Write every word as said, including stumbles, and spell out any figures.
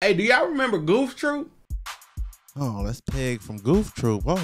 Hey, do y'all remember Goof Troop? Oh, that's Peg from Goof Troop. Oh,